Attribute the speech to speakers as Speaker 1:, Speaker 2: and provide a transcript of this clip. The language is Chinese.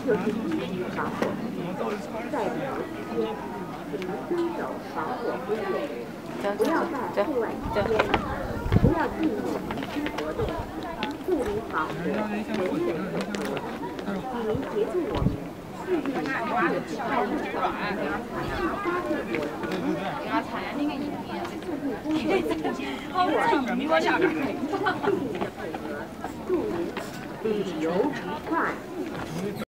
Speaker 1: 就是依于防火规定，在旅游期间，请遵守防火规定，不要在户外期间，不要进入营区活动，助力防火，人人有责。你能协助我们适应外部外部环境，发挥我们祝您旅游愉快。